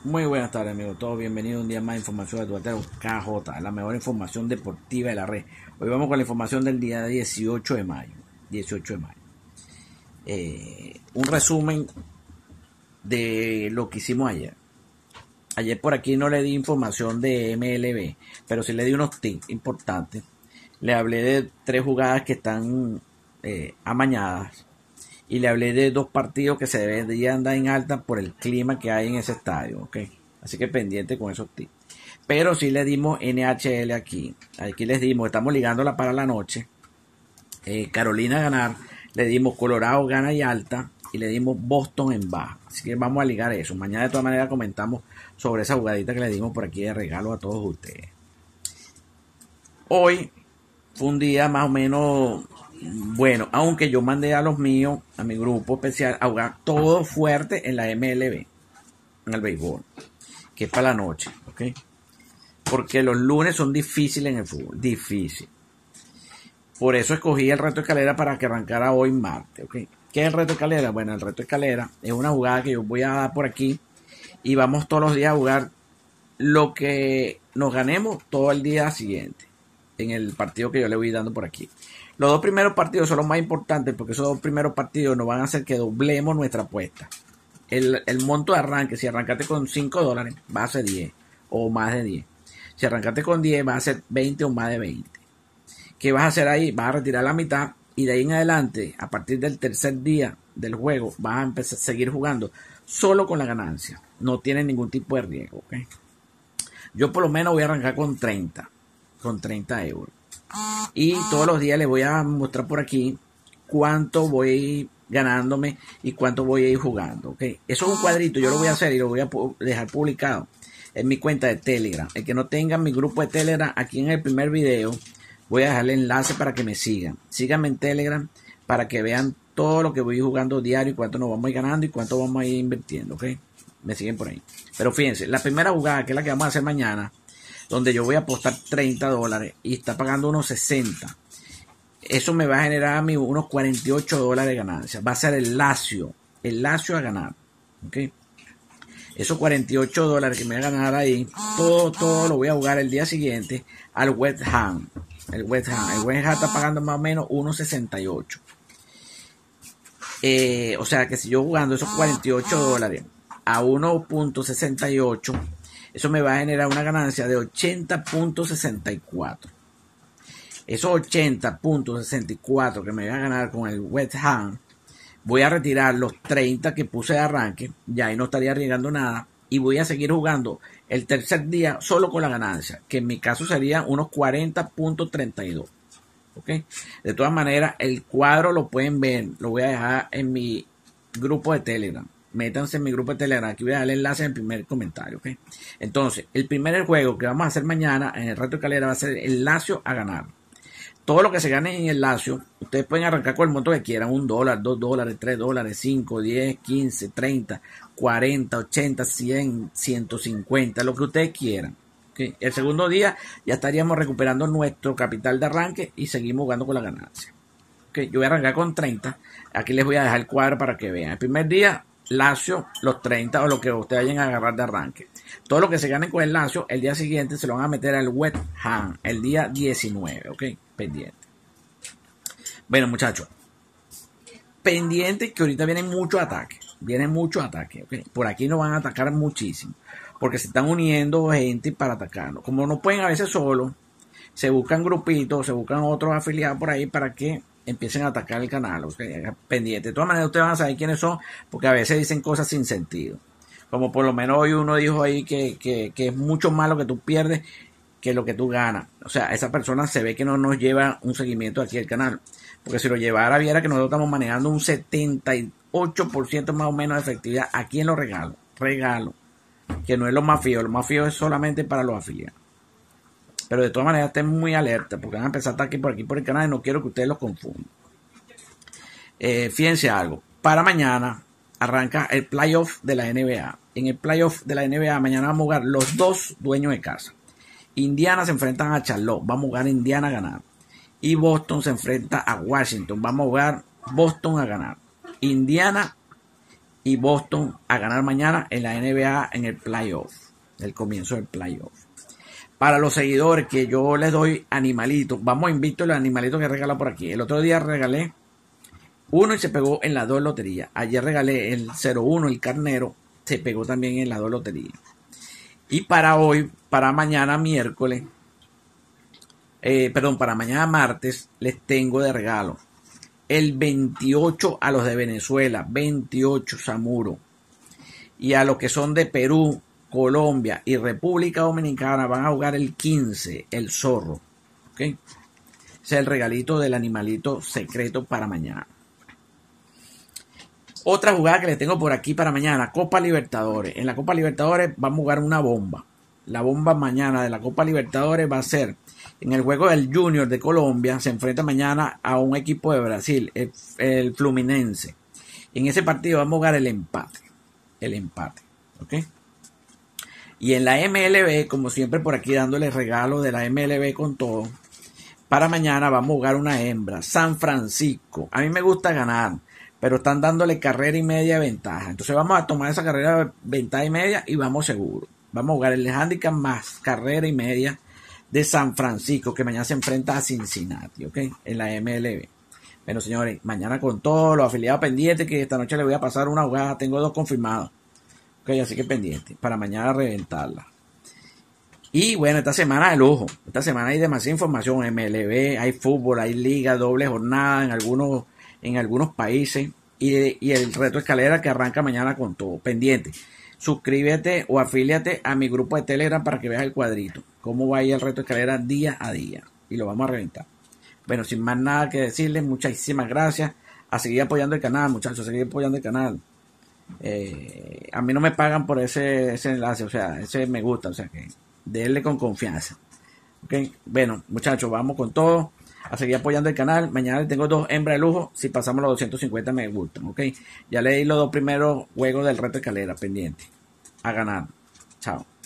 Muy buenas tardes, amigos. Todos bienvenidos a un día más de información de Tuatero KJ, la mejor información deportiva de la red. Hoy vamos con la información del día 18 de mayo. 18 de mayo. Un resumen de lo que hicimos ayer. Ayer por aquí no le di información de MLB, pero sí le di unos tips importantes. Le hablé de 3 jugadas que están amañadas. Y le hablé de 2 partidos que se deberían dar en alta por el clima que hay en ese estadio, ¿ok? Así que pendiente con esos tips. Pero sí le dimos NHL aquí. Aquí les dimos, estamos ligándola para la noche. Carolina a ganar. Le dimos Colorado gana y alta. Y le dimos Boston en baja. Así que vamos a ligar eso. Mañana de todas maneras comentamos sobre esa jugadita que le dimos por aquí de regalo a todos ustedes. Hoy fue un día más o menos bueno, aunque yo mandé a los míos, a mi grupo especial, a jugar todo fuerte en la MLB, en el béisbol, que es para la noche, ¿ok? Porque los lunes son difíciles en el fútbol, difícil. Por eso escogí el reto de escalera para que arrancara hoy martes, ¿ok? ¿Qué es el reto de escalera? Bueno, el reto de escalera es una jugada que yo voy a dar por aquí y vamos todos los días a jugar lo que nos ganemos todo el día siguiente en el partido que yo le voy dando por aquí. Los 2 primeros partidos son los más importantes porque esos 2 primeros partidos nos van a hacer que doblemos nuestra apuesta. El monto de arranque, si arrancaste con $5, va a ser 10 o más de 10. Si arrancaste con 10, va a ser 20 o más de 20. ¿Qué vas a hacer ahí? Vas a retirar la mitad y de ahí en adelante, a partir del tercer día del juego, vas a empezar a seguir jugando solo con la ganancia. No tienes ningún tipo de riesgo, ¿ok? Yo por lo menos voy a arrancar con 30 euros. Y todos los días les voy a mostrar por aquí cuánto voy ganándome y cuánto voy a ir jugando, ¿ok? Eso es un cuadrito, yo lo voy a hacer y lo voy a dejar publicado en mi cuenta de Telegram. El que no tenga mi grupo de Telegram, aquí en el primer video voy a dejar el enlace para que me sigan. Síganme en Telegram para que vean todo lo que voy jugando diario y cuánto nos vamos a ir ganando y cuánto vamos a ir invirtiendo, ¿ok? Me siguen por ahí. Pero fíjense, la primera jugada, que es la que vamos a hacer mañana, donde yo voy a apostar $30 y está pagando unos 60. Eso me va a generar a mí unos $48 de ganancia. Va a ser el Lazio a ganar. ¿Ok? Esos $48 que me va a ganar ahí, todo lo voy a jugar el día siguiente al West Ham. El West Ham está pagando más o menos 1.68. O sea que si yo jugando esos $48 a 1.68, eso me va a generar una ganancia de 80.64. Esos 80.64 que me voy a ganar con el West Ham, voy a retirar los 30 que puse de arranque, ya ahí no estaría arriesgando nada, y voy a seguir jugando el tercer día solo con la ganancia, que en mi caso serían unos 40.32. ¿Ok? De todas maneras, el cuadro lo pueden ver, lo voy a dejar en mi grupo de Telegram. Métanse en mi grupo de Telegram, aquí voy a dar el enlace en el primer comentario, ¿ok? Entonces, el primer juego que vamos a hacer mañana en el reto de escalera va a ser el Lazio a ganar. Todo lo que se gane en el Lazio, ustedes pueden arrancar con el monto que quieran, $1, $2, $3, 5, 10, 15, 30, 40, 80, 100, 150, lo que ustedes quieran. ¿Okay? El segundo día ya estaríamos recuperando nuestro capital de arranque y seguimos jugando con la ganancia. ¿Okay? Yo voy a arrancar con 30, aquí les voy a dejar el cuadro para que vean. El primer día, Lazio, los 30 o lo que ustedes vayan a agarrar de arranque. Todo lo que se ganen con el Lazio, el día siguiente se lo van a meter al West Ham, el día 19, ¿ok? Pendiente. Bueno, muchachos, pendiente que ahorita vienen muchos ataques, ¿ok? Por aquí nos van a atacar muchísimo, porque se están uniendo gente para atacarnos. Como no pueden a veces solos, se buscan grupitos, se buscan otros afiliados por ahí para que empiecen a atacar el canal, ¿okay? Pendiente. De todas maneras, ustedes van a saber quiénes son, porque a veces dicen cosas sin sentido. Como por lo menos hoy uno dijo ahí que es mucho más lo que tú pierdes que lo que tú ganas. O sea, esa persona se ve que no nos lleva un seguimiento aquí al canal. Porque si lo llevara, viera que nosotros estamos manejando un 78% más o menos de efectividad aquí en los regalos. Regalo. Que no es lo más fío. Lo más fío es solamente para los afiliados. Pero de todas maneras estén muy alerta porque van a empezar a estar aquí por el canal y no quiero que ustedes los confundan. Fíjense algo. Para mañana arranca el playoff de la NBA. En el playoff de la NBA mañana vamos a jugar los 2 dueños de casa. Indiana se enfrentan a Charlotte. Vamos a jugar Indiana a ganar. Y Boston se enfrenta a Washington. Vamos a jugar Boston a ganar. Indiana y Boston a ganar mañana en la NBA en el playoff, el comienzo del playoff. Para los seguidores que yo les doy animalitos, vamos a invitar los animalitos que regalo por aquí. El otro día regalé uno y se pegó en las 2 loterías. Ayer regalé el 01, el carnero, se pegó también en las 2 loterías. Y para hoy, para mañana miércoles, para mañana martes, les tengo de regalo el 28 a los de Venezuela, 28 Samuro. Y a los que son de Perú, Colombia y República Dominicana van a jugar el 15, el zorro. ¿Ok? Ese es el regalito del animalito secreto para mañana. Otra jugada que les tengo por aquí para mañana, Copa Libertadores. En la Copa Libertadores vamos a jugar una bomba. La bomba mañana de la Copa Libertadores va a ser en el juego del Junior de Colombia. Se enfrenta mañana a un equipo de Brasil, el Fluminense. En ese partido vamos a jugar el empate. El empate. ¿Ok? Y en la MLB, como siempre por aquí dándole regalo de la MLB con todo. Para mañana vamos a jugar una hembra, San Francisco. A mí me gusta ganar, pero están dándole carrera y media de ventaja. Entonces vamos a tomar esa carrera de ventaja y media y vamos seguro. Vamos a jugar el handicap más carrera y media de San Francisco, que mañana se enfrenta a Cincinnati, ¿ok? En la MLB. Bueno, señores, mañana con todos los afiliados pendientes, que esta noche les voy a pasar una jugada. Tengo 2 confirmados. Ok, así que pendiente, para mañana reventarla. Y bueno, esta semana de lujo. Esta semana hay demasiada información. MLB, hay fútbol, hay liga, doble jornada en algunos países. Y el reto escalera que arranca mañana con todo. Pendiente. Suscríbete o afíliate a mi grupo de Telegram para que veas el cuadrito. Cómo va a ir el reto escalera día a día. Y lo vamos a reventar. Bueno, sin más nada que decirles, muchísimas gracias. A seguir apoyando el canal, muchachos. A seguir apoyando el canal. A mí no me pagan por ese enlace. O sea, ese me gusta. O sea que denle con confianza. Ok, bueno, muchachos, vamos con todo. A seguir apoyando el canal. Mañana les tengo 2 hembras de lujo. Si pasamos los 250 me gustan. Ok, ya leí los 2 primeros juegos del reto escalera pendiente. A ganar. Chao.